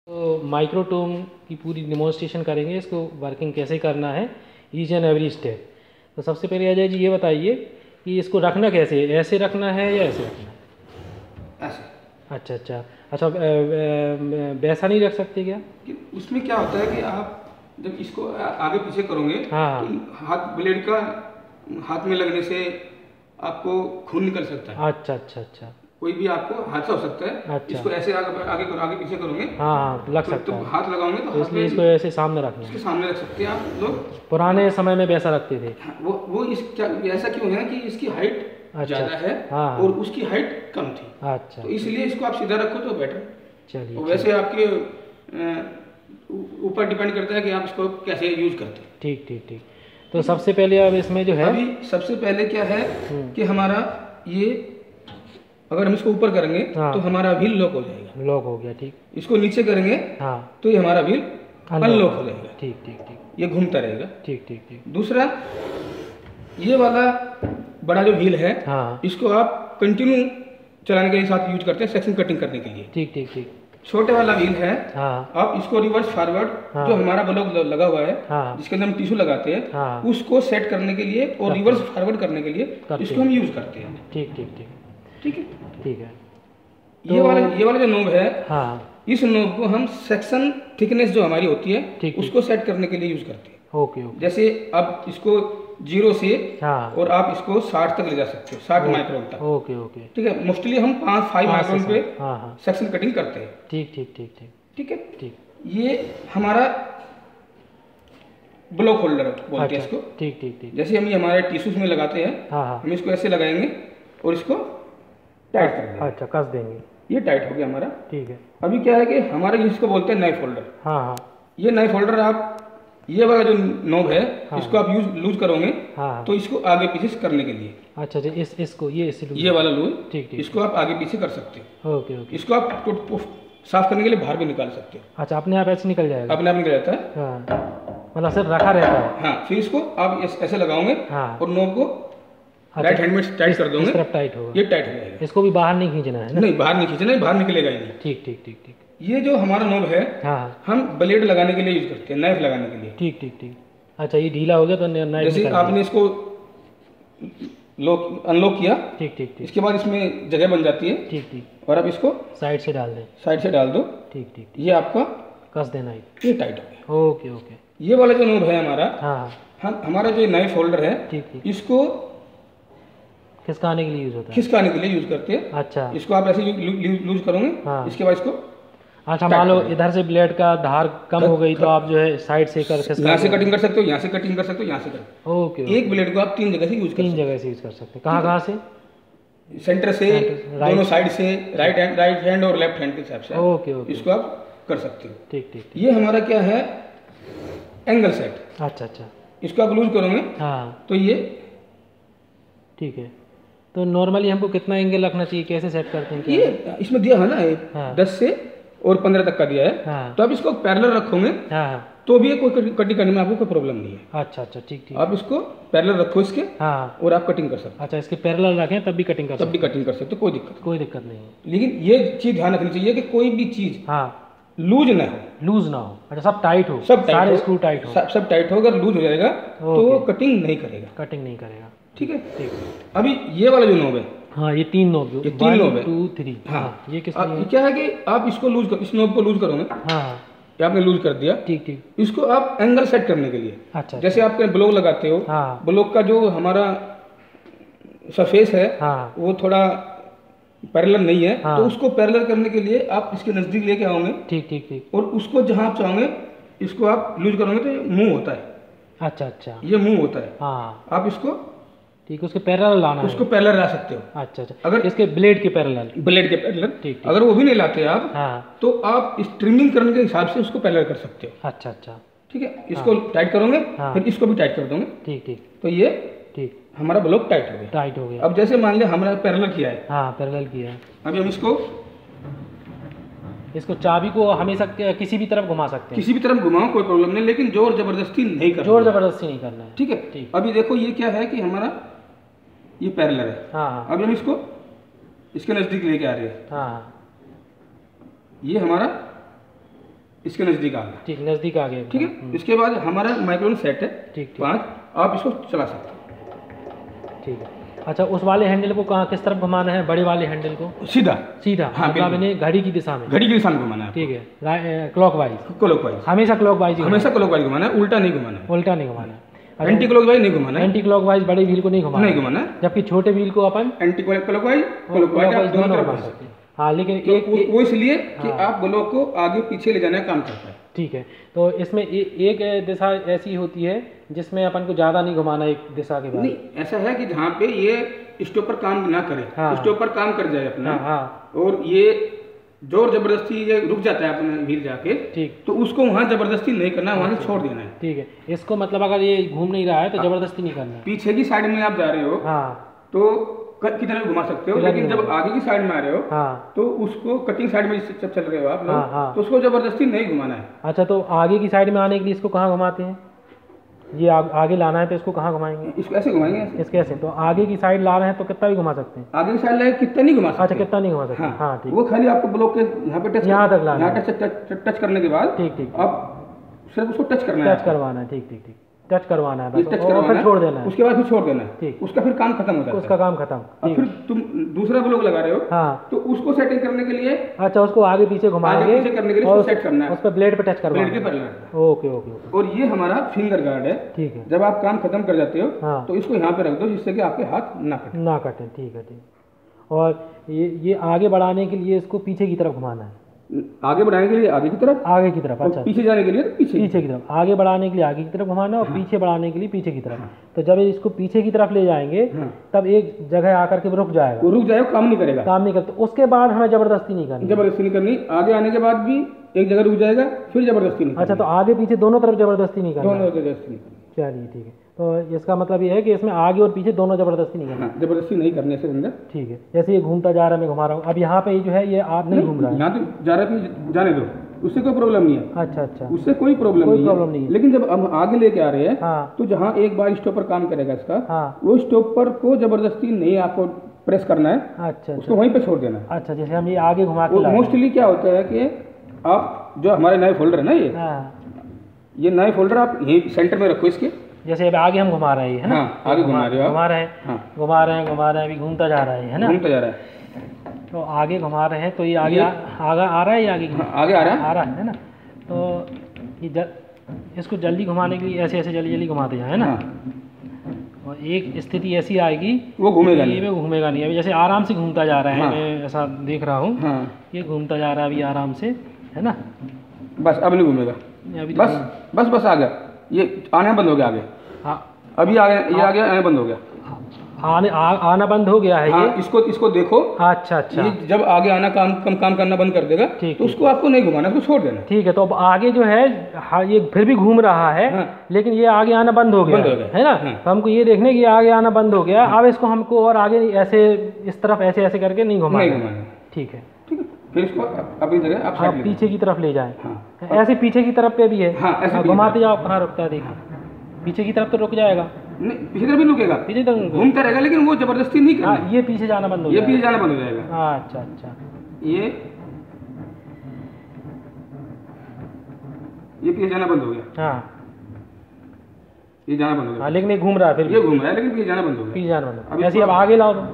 तो माइक्रोटोम की पूरी डिमॉन्स्ट्रेशन करेंगे, इसको वर्किंग कैसे करना है, ईच एंड एवरी स्टेप। तो सबसे पहले अजय जी ये बताइए कि इसको रखना कैसे है, ऐसे रखना है या ऐसे रखना है? ऐसे। अच्छा अच्छा अच्छा, वैसा नहीं रख सकते क्या? कि उसमें क्या होता है कि आप जब इसको आगे पीछे करोगे हाँ तो हाथ ब्लेड का हाथ में लगने से आपको खून निकल सकता है। अच्छा अच्छा अच्छा, कोई भी आपको हादसा हो सकता है। अच्छा। इसको ऐसे आगे पीछे करोगे हाँ हाँ, लग तो सकता है। हाथ लगाओगे तो तो हाथ इसलिए में इसको ऐसे सामने रखना इसके है। सामने रख सकते हैं आप लोग। पुराने समय में वैसा रखते थे। वो इस क्या ऐसा क्यों है कि इसकी हाइट अच्छा ज़्यादा है हाँ और उसकी हाइट कम थी, अच्छा, तो इसलिए इसको आप सीधा रखो तो बेटर। चलिए। और वैसे आपके ऊपर डिपेंड करता है कि आप इसको कैसे यूज करते हैं। ठीक ठीक ठीक। तो सबसे पहले अब इसमें जो है, अभी सबसे पहले क्या है कि हमारा ये अगर हम इसको ऊपर करेंगे हाँ, तो हमारा व्हील लॉक हो जाएगा। लॉक हो गया, ठीक। इसको नीचे करेंगे हाँ, तो ये हमारा व्हील अनलॉक हो जाएगा। ठीक ठीक ठीक, ये घूमता रहेगा। ठीक ठीक ठीक। दूसरा, ये वाला बड़ा जो व्हील है हाँ, इसको आप कंटिन्यू चलाने के साथ यूज करते हैं सेक्शन कटिंग करने के लिए। ठीक ठीक ठीक। छोटे वाला व्हील है, हाँ, आप इसको रिवर्स फॉरवर्ड हाँ, जो हमारा ब्लॉक लगा हुआ है, हाँ, जिसके अंदर हम टिश्यू लगाते हैं, हाँ, उसको सेट करने के लिए और रिवर्स फॉरवर्ड करने के लिए इसको हम यूज करते हैं। ठीक ठीक ठीक, ठीक है, ठीक है। ये वाला जो नोब है, हाँ, इस नोब को हम सेक्शन थिकनेस जो हमारी होती है ठीक, उसको सेट करने के लिए यूज करते हैं। Okay okay. जैसे अब इसको 0 से हाँ, और आप इसको 60 तक ले जा सकते हो, 60 माइक्रोन तक। Okay okay. ठीक है, मोस्टली हम 5 माइक्रोन पे हाँ हाँ, सेक्शन कटिंग करते हैं। ठीक ठीक ठीक ठीक ठीक है, ठीक। ये हमारा ब्लॉक होल्डर बोलते हैं अच्छा, इसको। ठीक ठीक ठीक। जैसे हम ये हमारे टिश्यूज में लगाते हैं, हाँ हाँ, हम इसको ऐसे लगाएंगे और इसको टाइट कर देंगे। अच्छा, कस देंगे। ये टाइट हो गया हमारा। ठीक है। अभी क्या है कि हमारे इसको बोलते हैं नाइफ होल्डर। हाँ हाँ, ये नाइफ होल्डर आप ये वाला जो नोब है, हाँ, इसको आप लूज करोगे हाँ, तो इसको आगे पीछे करने के लिए अच्छा अच्छा, इसको ये वाला लूज, ठीक ठीक, इसको आप आगे पीछे कर सकते हो। Okay okay. इसको आप साफ करने के लिए बाहर भी निकाल सकते हो। अच्छा, अपने आप ऐसे निकल जाएगा? अपने आप निकल जाता है। हाँ, मतलब सिर्फ रखा रहता है। हाँ, फिर इसको आप ऐसे लगाओगे हाँ, और नोब को राइट हैंड में टाइट कर दोगे, इस तरफ टाइट होगा, ये टाइट हो जाएगा। इसको भी बाहर नहीं खींचना है ना? नहीं, बाहर नहीं खींचना, बाहर निकलेगा ही नहीं। ठीक ठीक ठीक ठीक। ये जो हमारा नोब है, हाँ, हम ब्लेड लगाने के लिए यूज करते हैं, नाइफ लगाने के लिए। ठीक ठीक ठीक। अच्छा, ये ढीला हो गया तो नाइफ जैसे आपने इसको अनलॉक किया, ठीक ठीक ठीक, इसके बाद इसमें जगह बन जाती है। ठीक ठीक, और अब इसको साइड से डाल दें। साइड से डाल दो। ठीक ठीक, ये आपका कस देना है। ये टाइट हो गया। Okay okay. ये वाला जो नोब है हमारा, हाँ, हमारा जो नाइफ होल्डर है, ठीक ठीक, इसको खिसकाने के लिए यूज होता है? खिसकाने के लिए यूज करते हैं। अच्छा, इसको आप ऐसे लूज करोगे, हाँ, इसके बाद इसको अच्छा, मान लो इधर से ब्लेड का धार कम हो गई तो आप जो है साइड से यहाँ से कटिंग कर सकते हो, यहाँ से कटिंग कर सकते हो, यहाँ से कर। ओके, एक ब्लेड को आप 3 जगह से यूज कर 3 जगह से यूज कर सकते हैं। कहाँ कहाँ से? सेंटर से, दोनों साइड से, राइट हैंड और लेफ्ट हैंड के हिसाब से ओके ओके, इसको आप कर सकते हो। ठीक ठीक। ये हमारा क्या है, एंगल सेट। अच्छा अच्छा, इसको आप लूज करोगे हाँ, तो ये ठीक है। तो नॉर्मली हमको कितना एंगल रखना चाहिए, कैसे सेट करते हैं? ये इसमें दिया है ना, हाँ, 10 से और 15 तक का दिया है। हाँ, तो आप इसको पैरेलल रखोगे हाँ, तो भी कोई कटिंग करने में आपको कोई प्रॉब्लम नहीं है। अच्छा अच्छा, ठीक ठीक। आप इसको पैरेलल रखो इसके, हाँ, और आप कटिंग कर सकते हो। अच्छा, इसके पैरेलल रखें तब भी कटिंग कर तब भी सकते कटिंग कर सकते हो, कोई दिक्कत कोई दिक्कत नहीं है। नहीं। लेकिन ये चीज ध्यान रखनी चाहिए कि कोई भी चीज हाँ, लूज ना हो, लूज ना हो। अच्छा, सब टाइट हो, सब टाइट सारे हो, स्क्रू टाइट हो, सब टाइट हो। अगर लूज हो जाएगा तो कटिंग नहीं करेगा, कटिंग नहीं करेगा। ठीक है। ठीक। अभी ये वाला जो नोब है, हाँ, ये 3 नोब, ये 3 नोब है, 2 3। हाँ, ये किस ये क्या है कि आप इसको इस नोब को लूज करोगे, हाँ, ये आपने लूज कर दिया, ठीक ठीक, इसको आप एंगल सेट करने के लिए, अच्छा, जैसे आप ब्लॉक लगाते हो, हाँ, ब्लॉक का जो हमारा सरफेस है, हाँ, वो थोड़ा पैरेलल नहीं है, हाँ, तो उसको पैरेलल करने के लिए आप इसके नजदीक लेके आओगे, ठीक ठीक ठीक, और उसको जहां आप चाहोगे इसको आप लूज करोगे तो ये मूव होता है। अच्छा अच्छा, ये मूव होता है। हाँ, आप इसको ठीक, उसके पैरेलल लाना है। उसको पैरेलल ला सकते हो। अच्छा अच्छा, अगर इसके ब्लेड के पैरेलल, ब्लेड के पैरेलल, ठीक। अगर वो भी नहीं लाते आप, हाँ, तो आप इस ट्रिमिंग करने के हिसाब से उसको पैरेलल कर सकते हो। अच्छा अच्छा, ठीक है, इसको टाइट करोगे, हाँ, फिर इसको भी टाइट कर दोगे, ठीक ठीक, तो ये ठीक, हमारा ब्लॉक टाइट हो गया। टाइट हो गया। अब जैसे मान लिया हमने पैरेलल किया है, हाँ, पैरेलल किया है। अभी हम इसको चाबी को हमेशा किसी भी तरफ घुमा सकते हैं? किसी भी तरफ घुमाओ, कोई प्रॉब्लम नहीं, लेकिन जोर जबरदस्ती नहीं करना। जोर जबरदस्ती नहीं करना है, ठीक है। ठीक। अभी देखो ये क्या है कि हमारा ये पैरेलल है। हाँ, अभी हम इसको इसके नजदीक लेके आ रहे हैं, हाँ, ये हमारा इसके नज़दीक आ गया। ठीक, नज़दीक आ गया। ठीक है। इसके बाद हमारा माइक्रोटोम सेट है। ठीक, 5, आप इसको चला सकते हो। ठीक है। अच्छा, उस वाले हैंडल को कहाँ किस तरफ घुमाना है? बड़े वाले हैंडल को सीधा सीधा, हाँ, मतलब इन्हें घड़ी की दिशा में, घड़ी की दिशा में घुमाना है। ठीक है, क्लॉकवाइज, क्लॉकवाइज, हमेशा क्लॉकवाइज, हमेशा क्लॉकवाइज घुमाना है, उल्टा नहीं घुमाना है, उल्टा नहीं घुमाना है। एंटी क्लॉकवाइज नहीं घुमाना है, एंटी क्लॉकवाइज बड़े व्हील को नहीं घुमाना है, जबकि छोटे व्हील को अपन एंटी क्लॉकवाइज क्लॉकवाइज आप दोनों तरफ घुमा सकते हैं। हाँ, लेकिन एक वो इसलिए कि आप ब्लॉक को आगे पीछे ले जाने का काम करता है। ठीक है। तो इसमें एक दिशा ऐसी होती है जिसमें अपन को ज़्यादा नहीं घुमाना एक दिशा के बाद। नहीं, ऐसा है कि जहाँ पे ये स्टॉपर काम ना करे, स्टॉपर काम कर जाए अपना, और ये जोर जबरदस्ती ये रुक जाता है अपना व्हील जाके, ठीक, तो उसको वहाँ जबरदस्ती नहीं करना, वहाँ से छोड़ देना है। ठीक है। इसको मतलब अगर ये घूम नहीं रहा है तो जबरदस्ती नहीं करना। पीछे की साइड में आप जा रहे हो, हाँ, तो कितना भी घुमा सकते हो, लेकिन जब आगे की साइड में आ रहे हो, हाँ, तो उसको कटिंग साइड में जब चल रहे हो आप लोग, तो उसको जबरदस्ती नहीं घुमाना है। अच्छा, तो आगे की साइड में आने के लिए इसको कहाँ घुमाते हैं? ये आगे लाना है तो इसको कहाँ घुमाएंगे? इसको ऐसे घुमाएंगे, इसके ऐसे। तो आगे की साइड ला रहे हैं तो कितना भी घुमा सकते हैं? आगे की साइड लाए कितना नहीं घुमा सकते। अच्छा, कितना नहीं घुमा सकते। हाँ, ठीक। वो खाली आपको ब्लॉक के यहाँ पे टच, यहाँ तक लाना, यहाँ टच करने के बाद, ठीक ठीक, अब सिर्फ उसको टच करना है, टच करवाना है। ठीक ठीक ठीक, टच करवाना है, टच करवाना, फिर छोड़ देना है। उसके बाद फिर छोड़ देना है। ठीक, उसका फिर काम खत्म होता है, उसका काम खत्म। और फिर तुम दूसरा ब्लॉक लगा रहे हो, हाँ, तो उसको सेटिंग करने के लिए, अच्छा, उसको आगे पीछे घुमाएंगे, आगे पीछे करने के लिए उसको सेट करना है, उस पर ब्लेड पे टच करवाना है, ब्लेड के पर। Okay okay. और ये हमारा फिंगर गार्ड है। ठीक है। जब आप काम खत्म कर जाते हो, हाँ, तो इसको यहाँ पे रख दो जिससे कि आपके हाथ ना कटे। ठीक है, ठीक। और ये आगे बढ़ाने के लिए इसको पीछे की तरफ घुमाना है, आगे बढ़ाने के लिए आगे की तरफ, अच्छा, पीछे जाने के लिए पीछे की तरफ, आगे बढ़ाने के लिए आगे की तरफ घुमाना और पीछे बढ़ाने के लिए पीछे की तरफ। तो जब इसको पीछे की तरफ ले जाएंगे, तब एक जगह आकर के रुक जाएगा, काम नहीं करेगा, काम नहीं करता। उसके बाद हमें जबरदस्ती नहीं करनी, आगे आने के बाद भी एक जगह रुक जाएगा, फिर जबरदस्ती नहीं। अच्छा, तो आगे पीछे दोनों तरफ जबरदस्ती नहीं करनी। चलिए, ठीक है। तो इसका मतलब ये है कि इसमें आगे और पीछे दोनों जबरदस्ती नहीं करना, जबरदस्ती नहीं करने से अंदर। ठीक है। जैसे ये घूमता जा रहा है, मैं घुमा रहा हूँ, अब यहाँ पे जो है ये आप नहीं घूम रहा है, यहाँ तो जा रहा है, जाने दो, उससे कोई प्रॉब्लम नहीं है। अच्छा अच्छा, उससे कोई प्रॉब्लम नहीं है। लेकिन जब हम आगे लेके आ रहे हैं, हाँ, तो जहाँ एक बार स्टॉपर काम करेगा इसका, हाँ, वो स्टॉपर को जबरदस्ती नहीं आपको प्रेस करना है। अच्छा, उसको वहीं पे छोड़ देना है। अच्छा, जैसे हम ये आगे घुमा के, मोस्टली क्या होता है कि आप जो हमारे नए फोल्डर है ना, ये नए फोल्डर आप यहीं सेंटर में रखो इसके। जैसे अब आगे हम घुमा रहे हैं, है ना, हाँ, आगे घुमा रहे हैं, घुमा रहे हैं, अभी घूमता जा रहा है ना, घूमता जा रहा है। तो आगे घुमा रहे हैं तो ये आगे आ रहा है, आगे आ रहा है ना। तो ये इसको जल्दी घुमाने के लिए ऐसे जल्दी घुमाते जाए, है ना। और एक स्थिति ऐसी आएगी, वो घूमेगा नहीं। अभी जैसे आराम से घूमता जा रहा है, मैं ऐसा देख रहा हूँ, ये घूमता जा रहा है अभी आराम से, है ना। बस अब नहीं घूमेगा, बस आ गया, ये आना बंद हो गया आगे। हाँ, अभी आ गया, ये आ गया, आना बंद हो गया, आना बंद हो गया है। हाँ, ये इसको देखो। अच्छा, ये जब आगे आना काम करना बंद कर देगा, तो उसको आपको नहीं घुमाना, उसको छोड़ देना। ठीक है। तो अब आगे जो है, हाँ, ये फिर भी घूम रहा है, हाँ, लेकिन ये आगे आना बंद हो गया है ना। हाँ, तो हमको ये देखने की आगे आना बंद हो गया। अब इसको हमको और आगे ऐसे इस तरफ ऐसे करके नहीं घुमाना। ठीक है। फिर इसको अपनी जगह आप पीछे की तरफ ले जाएं। हाँ, ऐसे पीछे की तरफ पे भी है। हाँ, ऐसे घुमाते जाओ, कहाँ रुकता है देखिए, पीछे की तरफ तो रुक जाएगा। नहीं, पीछे तरफ भी रुकेगा, पीछे तरफ घूमता रहेगा, लेकिन वो जबरदस्ती नहीं करना। हाँ, ये पीछे जाना बंद हो जाएगा, ये पीछे जाना बंद हो जाएगा। अच्छा, ये पीछे जाना बंद हो गया। हाँ, ये जाना बंद हो गया। हाँ, लेकिन ये घूम रहा है, फिर ये घूम रहा है, लेकिन पीछे जाना बंद हो गया, पीछे जाना बंद हो गया। ऐसे अब आगे लाओ तो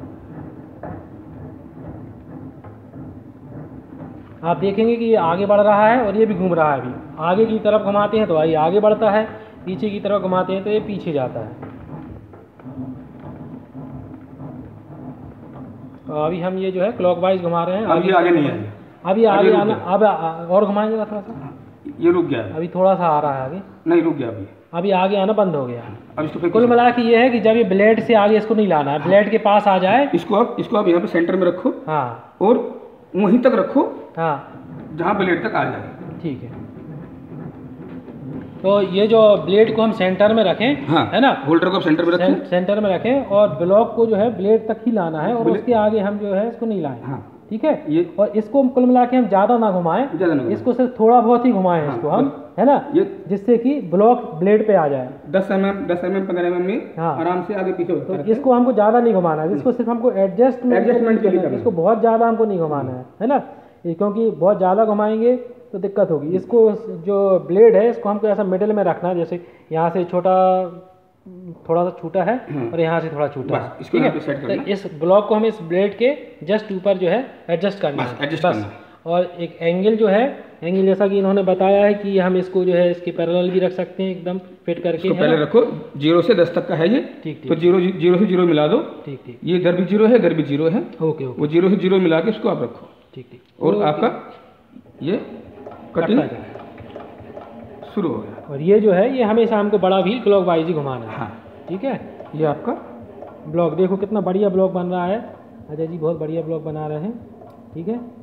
आप देखेंगे कि ये आगे बढ़ रहा है और ये भी घूम रहा है। अभी आगे की तरफ घुमाते हैं तो ये आगे बढ़ता है, पीछे की तरफ घुमाते हैं तो ये पीछे जाता है। तो अभी हम ये जो है क्लॉकवाइज घुमा रहे हैं। अभी आगे नहीं है, अभी आगे आना, अब और घुमाएंगे थोड़ा सा। ये रुक गया, अभी थोड़ा सा आ रहा है, आगे नहीं रुक गया, अभी आगे आना बंद हो गया। अब इसको कुल मिला के ये है कि जब ये ब्लेड से आगे इसको नहीं लाना है, ब्लेड के पास आ जाए, इसको आप यहाँ पे सेंटर में रखो। हाँ, और वहीं तक रखो, हाँ, जहाँ ब्लेड तक आ जाए। ठीक है। तो ये जो ब्लेड को हम सेंटर में रखें, हाँ, है ना, होल्डर को सेंटर में रखें, सेंटर में रखें, और ब्लॉक को जो है ब्लेड तक ही लाना है, और उसके आगे हम जो है इसको नहीं लाएं। हाँ, ठीक है। ये और इसको कुल मिला के हम ज़्यादा ना घुमाएं, इसको सिर्फ थोड़ा बहुत ही घुमाएं। हाँ, इसको हम, है ना, जिससे कि ब्लॉक ब्लेड पे आ जाए। 10 mm 15 mm में, हाँ, आराम से आगे पीछे होता है। तो इसको हमको ज़्यादा नहीं घुमाना है, इसको सिर्फ हमको एडजस्टमेंट के लिए, इसको बहुत ज़्यादा हमको नहीं घुमाना है ना, क्योंकि बहुत ज़्यादा घुमाएंगे तो दिक्कत होगी। इसको जो ब्लेड है इसको हमको ऐसा मिडिल में रखना है, जैसे यहाँ से छोटा थोड़ा सा छूटा है और यहाँ से थोड़ा छूटा है, इसको यहाँ पे सेट करना। तो इस ब्लॉक को हम इस ब्लेड के जस्ट ऊपर जो है एडजस्ट करना है बस। और एक एंगल जो है, एंगल जैसा कि इन्होंने बताया है कि हम इसको जो है इसके पैरेलल भी रख सकते हैं एकदम फिट करके। इसको पहले रखो, 0 से 10 तक का है ये, ठीक तो 0 से 0 मिला दो, ठीक ठीक। ये इधर भी 0 है, इधर भी 0 है, ओके, वो 0 से 0 मिला के इसको आप रखो, ठीक ठीक। और आपका ये कटिंग शुरू हो गया। और ये जो है ये हमेशा हमको बड़ा व्हील क्लॉक वाइज ही घुमाना है। हाँ ठीक है, ये आपका ब्लॉक देखो कितना बढ़िया ब्लॉक बन रहा है। अजय जी बहुत बढ़िया ब्लॉक बना रहे हैं। ठीक है।